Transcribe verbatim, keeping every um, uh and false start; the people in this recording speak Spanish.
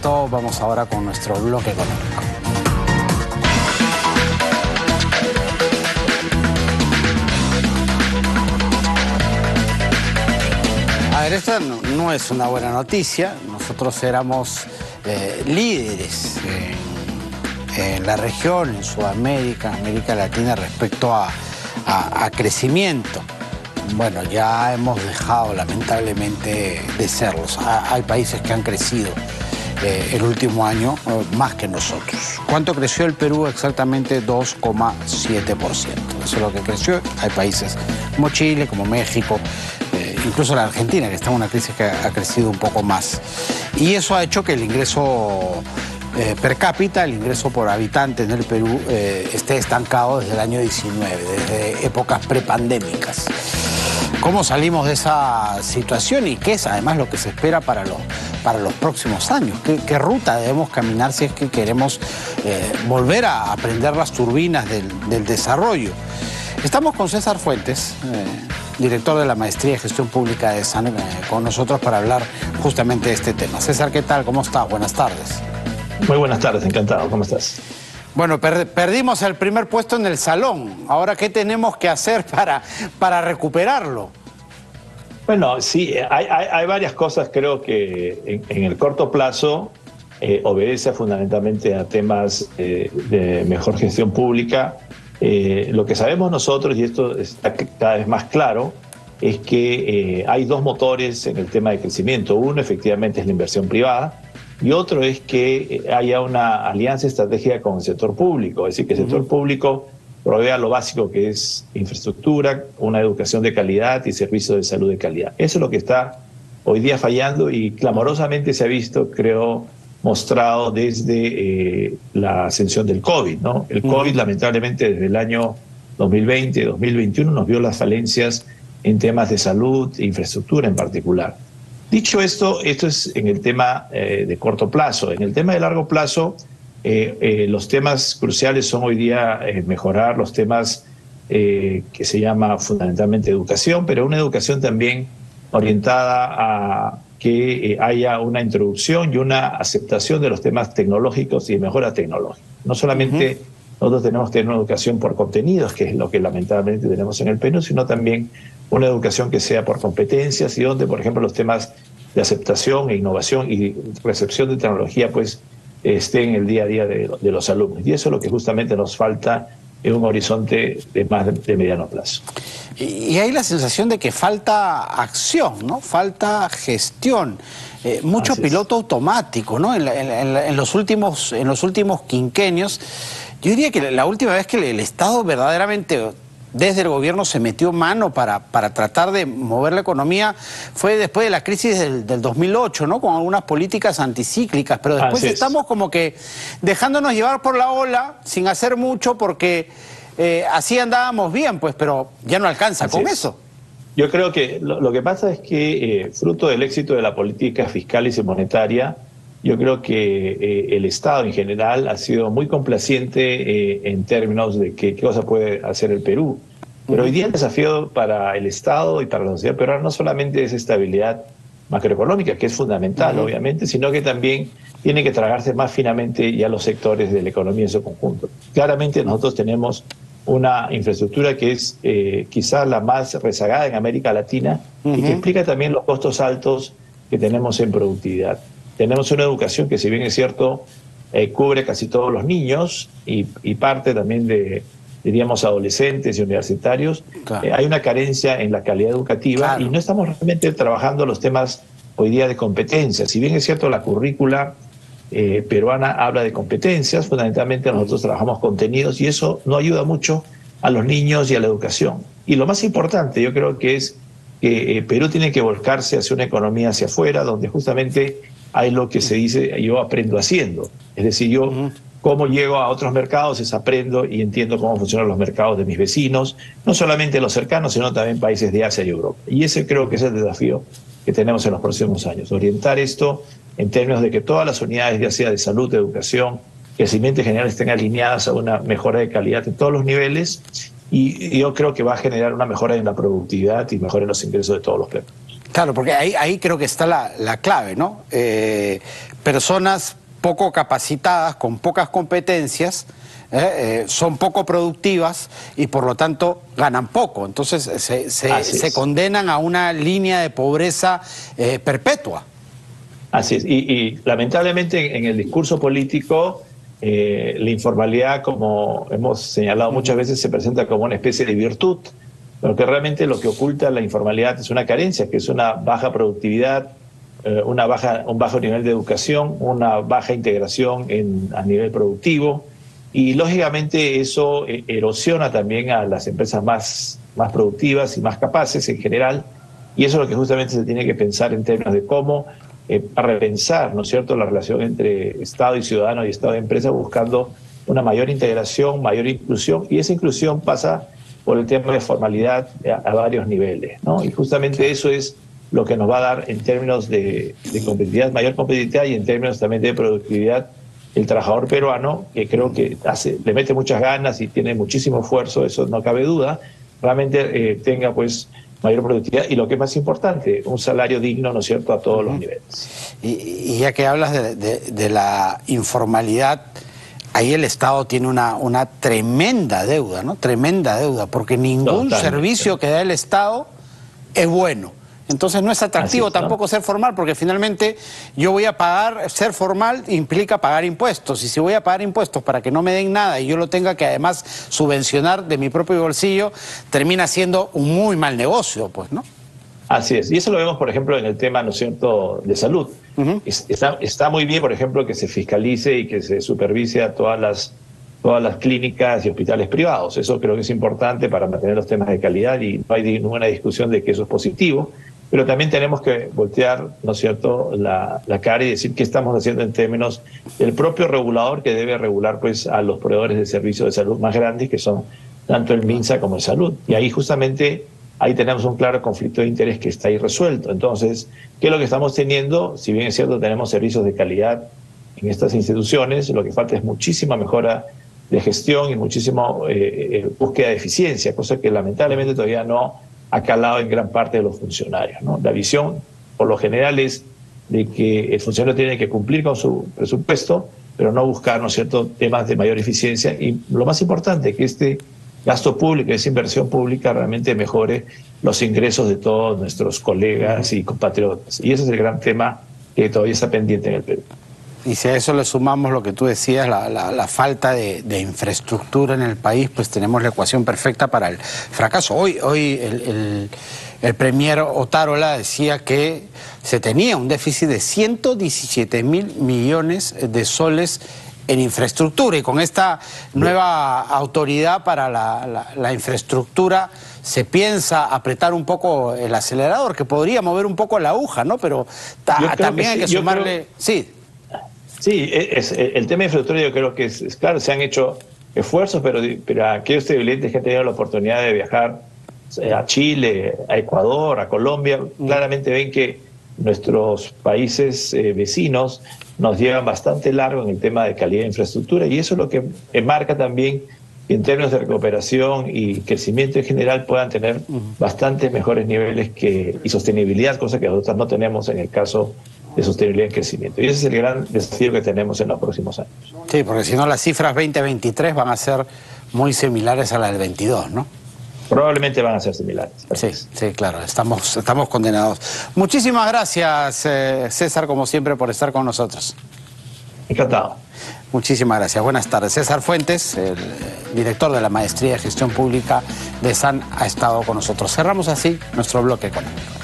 todo, vamos ahora con nuestro bloque económico. A ver, esta no, no es una buena noticia. Nosotros éramos eh, líderes en, en la región, en Sudamérica, América Latina, respecto a, a, a crecimiento. Bueno, ya hemos dejado lamentablemente de serlos. Hay países que han crecido eh, el último año eh, más que nosotros. ¿Cuánto creció el Perú? Exactamente dos coma siete por ciento. Eso es lo que creció. Hay países como Chile, como México, eh, incluso la Argentina, que está en una crisis que ha crecido un poco más. Y eso ha hecho que el ingreso eh, per cápita, el ingreso por habitante en el Perú, eh, esté estancado desde el año diecinueve, desde épocas prepandémicas. ¿Cómo salimos de esa situación y qué es además lo que se espera para los, para los próximos años? ¿Qué, qué ruta debemos caminar si es que queremos eh, volver a aprender las turbinas del, del desarrollo? Estamos con César Fuentes, eh, director de la Maestría de Gestión Pública de SAN, eh, con nosotros para hablar justamente de este tema. César, ¿qué tal? ¿Cómo estás? Buenas tardes. Muy buenas tardes, encantado. ¿Cómo estás? Bueno, per perdimos el primer puesto en el salón. Ahora, ¿qué tenemos que hacer para, para recuperarlo? Bueno, sí, hay, hay, hay varias cosas, creo que en, en el corto plazo eh, obedece fundamentalmente a temas eh, de mejor gestión pública. Eh, lo que sabemos nosotros, y esto está cada vez más claro, es que eh, hay dos motores en el tema de crecimiento. Uno, efectivamente, es la inversión privada, y otro es que haya una alianza estratégica con el sector público, es decir, que el sector uh-huh. público provea lo básico que es infraestructura, una educación de calidad y servicios de salud de calidad. Eso es lo que está hoy día fallando y clamorosamente se ha visto, creo, mostrado desde eh, la ascensión del COVID, ¿no? El uh-huh. COVID, lamentablemente, desde el año dos mil veinte, dos mil veintiuno, nos vio las falencias en temas de salud e infraestructura en particular. Dicho esto, esto es en el tema eh, de corto plazo. En el tema de largo plazo, eh, eh, los temas cruciales son hoy día eh, mejorar los temas eh, que se llama fundamentalmente educación, pero una educación también orientada a que eh, haya una introducción y una aceptación de los temas tecnológicos y de mejora tecnológica. No solamente uh-huh. nosotros tenemos que tener una educación por contenidos, que es lo que lamentablemente tenemos en el Perú, sino también una educación que sea por competencias y donde, por ejemplo, los temas de aceptación e innovación y recepción de tecnología pues estén en el día a día de, de los alumnos. Y eso es lo que justamente nos falta en un horizonte de más de, de mediano plazo. Y, y hay la sensación de que falta acción, ¿no? Falta gestión. Eh, mucho Así piloto es. automático, ¿no? En, la, en, la, en, los últimos, en los últimos quinquenios, yo diría que la última vez que el Estado verdaderamente desde el gobierno se metió mano para, para tratar de mover la economía fue después de la crisis del, del dos mil ocho, ¿no? Con algunas políticas anticíclicas, pero después Así estamos es. como que dejándonos llevar por la ola sin hacer mucho porque eh, así andábamos bien, pues, pero ya no alcanza Así con es. eso. Yo creo que lo, lo que pasa es que eh, fruto del éxito de la política fiscal y monetaria, yo creo que eh, el Estado en general ha sido muy complaciente eh, en términos de qué cosa puede hacer el Perú. Pero hoy día el desafío para el Estado y para la sociedad peruana no solamente es estabilidad macroeconómica, que es fundamental, uh-huh. obviamente, sino que también tiene que tragarse más finamente ya los sectores de la economía en su conjunto. Claramente nosotros tenemos una infraestructura que es eh, quizá la más rezagada en América Latina uh-huh. y que explica también los costos altos que tenemos en productividad. Tenemos una educación que, si bien es cierto, eh, cubre casi todos los niños y, y parte también de, diríamos, adolescentes y universitarios. Claro. Eh, hay una carencia en la calidad educativa claro. y no estamos realmente trabajando los temas hoy día de competencias. Si bien es cierto, la currícula eh, peruana habla de competencias, fundamentalmente nosotros trabajamos contenidos y eso no ayuda mucho a los niños y a la educación. Y lo más importante, yo creo que es que eh, Perú tiene que volcarse hacia una economía hacia afuera, donde justamente hay lo que se dice, yo aprendo haciendo. Es decir, yo uh-huh. cómo llego a otros mercados es aprendo y entiendo cómo funcionan los mercados de mis vecinos, no solamente los cercanos, sino también países de Asia y Europa. Y ese creo que es el desafío que tenemos en los próximos años. Orientar esto en términos de que todas las unidades, ya sea de salud, de educación, crecimiento en general, estén alineadas a una mejora de calidad en todos los niveles. Y yo creo que va a generar una mejora en la productividad y mejora en los ingresos de todos los peruanos. Claro, porque ahí, ahí creo que está la, la clave, ¿no? Eh, personas poco capacitadas, con pocas competencias, eh, eh, son poco productivas y por lo tanto ganan poco. Entonces se, se, se condenan a una línea de pobreza eh, perpetua. Así es. Y, y lamentablemente en el discurso político eh, la informalidad, como hemos señalado muchas veces, se presenta como una especie de virtud, pero que realmente lo que oculta la informalidad es una carencia, que es una baja productividad, eh, una baja, un bajo nivel de educación, una baja integración en, a nivel productivo, y lógicamente eso eh, erosiona también a las empresas más, más productivas y más capaces en general, y eso es lo que justamente se tiene que pensar en términos de cómo eh, repensar, ¿no es cierto?, la relación entre Estado y ciudadano y Estado y empresa, buscando una mayor integración, mayor inclusión, y esa inclusión pasa por el tema de formalidad a, a varios niveles, ¿no? Y justamente eso es lo que nos va a dar en términos de, de competitividad, mayor competitividad, y en términos también de productividad, el trabajador peruano, que creo que hace, le mete muchas ganas y tiene muchísimo esfuerzo, eso no cabe duda, realmente eh, tenga pues mayor productividad y lo que es más importante, un salario digno, ¿no es cierto?, a todos uh-huh. los niveles. Y, y ya que hablas de, de, de la informalidad, ahí el Estado tiene una, una tremenda deuda, ¿no? Tremenda deuda, porque ningún Totalmente. servicio que da el Estado es bueno. Entonces no es atractivo es, tampoco ¿no? ser formal, porque finalmente yo voy a pagar, ser formal implica pagar impuestos, y si voy a pagar impuestos para que no me den nada y yo lo tenga que además subvencionar de mi propio bolsillo, termina siendo un muy mal negocio, pues, ¿no? Así es, y eso lo vemos, por ejemplo, en el tema, ¿no es cierto?, de salud. Uh-huh. está, está muy bien, por ejemplo, que se fiscalice y que se supervise a todas las, todas las clínicas y hospitales privados. Eso creo que es importante para mantener los temas de calidad y no hay ninguna discusión de que eso es positivo. Pero también tenemos que voltear, ¿no es cierto?, la, la cara y decir qué estamos haciendo en términos del propio regulador, que debe regular pues a los proveedores de servicios de salud más grandes, que son tanto el MINSA como el Salud. Y ahí justamente, ahí tenemos un claro conflicto de interés que está ahí resuelto. Entonces, ¿qué es lo que estamos teniendo? Si bien es cierto, tenemos servicios de calidad en estas instituciones, lo que falta es muchísima mejora de gestión y muchísima eh, búsqueda de eficiencia, cosa que lamentablemente todavía no ha calado en gran parte de los funcionarios, ¿no? La visión, por lo general, es de que el funcionario tiene que cumplir con su presupuesto, pero no buscar, ¿no es cierto?, temas de mayor eficiencia. Y lo más importante, que este gasto público, esa inversión pública realmente mejore los ingresos de todos nuestros colegas y compatriotas. Y ese es el gran tema que todavía está pendiente en el Perú. Y si a eso le sumamos lo que tú decías, la, la, la falta de, de infraestructura en el país, pues tenemos la ecuación perfecta para el fracaso. Hoy, hoy el, el, el premier Otárola decía que se tenía un déficit de ciento diecisiete mil millones de soles en infraestructura, y con esta nueva autoridad para la, la, la infraestructura se piensa apretar un poco el acelerador, que podría mover un poco la aguja, ¿no? Pero ta, también hay que sí, sumarle... Creo... Sí. Sí, es, es, el tema de infraestructura yo creo que es, es claro, se han hecho esfuerzos, pero, pero aquellos televidentes que han tenido la oportunidad de viajar a Chile, a Ecuador, a Colombia, mm. claramente ven que nuestros países eh, vecinos nos llevan bastante largo en el tema de calidad de infraestructura, y eso es lo que marca también que en términos de recuperación y crecimiento en general puedan tener mm. bastantes mejores niveles que, y sostenibilidad, cosa que nosotros no tenemos en el caso de sostenibilidad y crecimiento. Y ese es el gran desafío que tenemos en los próximos años. Sí, porque si no las cifras veinte veintitrés van a ser muy similares a las del veintidós, ¿no? Probablemente van a ser similares. Sí, sí, claro, estamos, estamos condenados. Muchísimas gracias, eh, César, como siempre, por estar con nosotros. Encantado. Muchísimas gracias. Buenas tardes. César Fuentes, el director de la Maestría de Gestión Pública de S A N, ha estado con nosotros. Cerramos así nuestro bloque económico.